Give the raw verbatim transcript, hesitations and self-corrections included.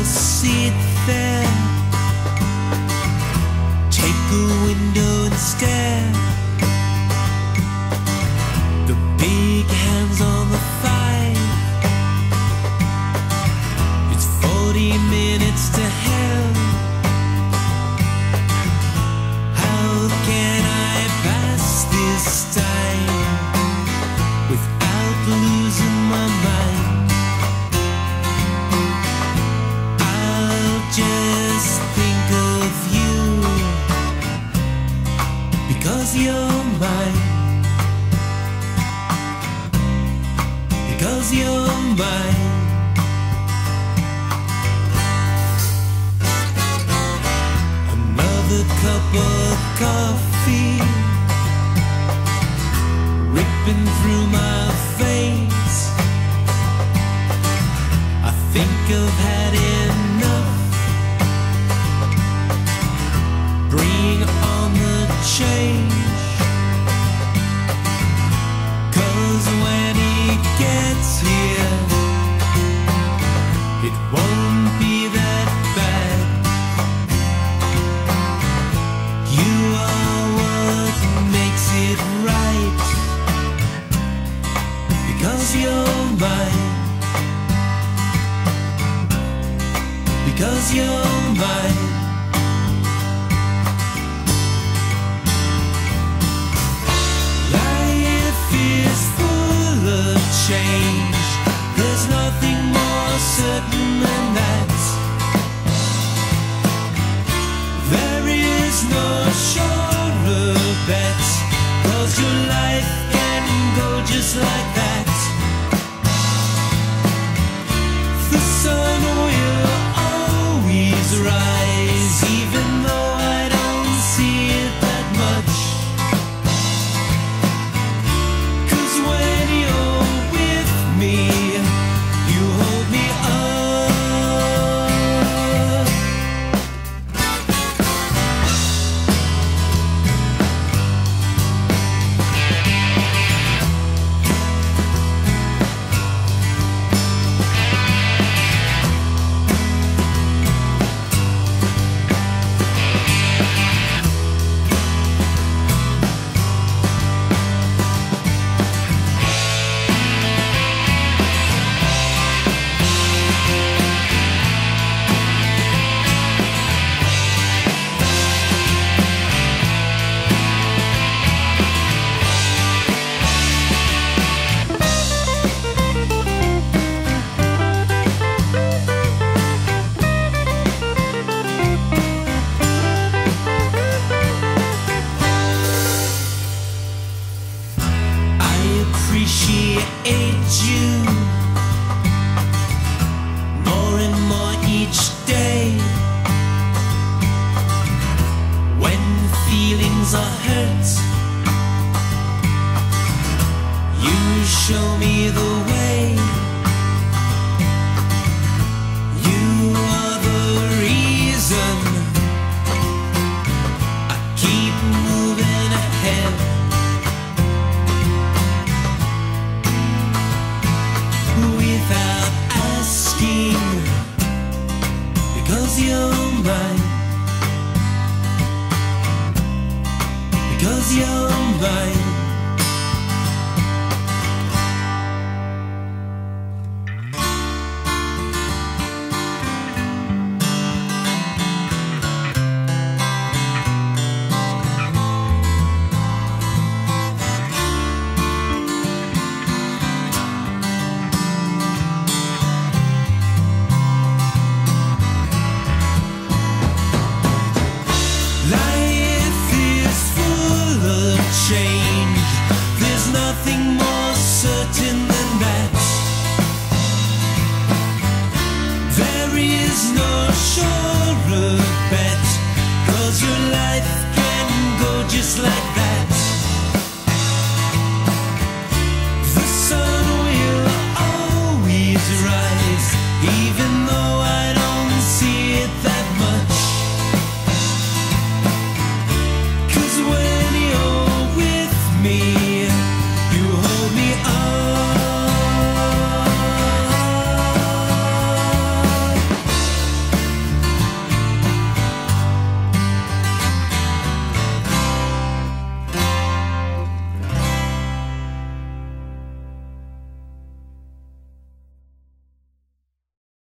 sit there, take a window and stare. The big hands on the five. It's forty minutes to hell. How can I pass this time without losing my mind? I'll just think of you, because you're mine, because you're mine. Another cup of coffee ripping through my veins. I think I've had enough. Bring on the change, 'cause when it gets here, it won't be that bad. You are what makes it right, because you're mine, because you're mine. Life is full of change, there's nothing more certain than that. There is no surer bet, 'cause your life can go just like that. The sun will always rise, even though I don't see it that much. 'Cause when you're with me, you hold me up. Appreciate you more and more each day. When feelings are hurt, you show me the way. You are the reason I keep moving ahead. Without asking, because you're mine, because you're mine.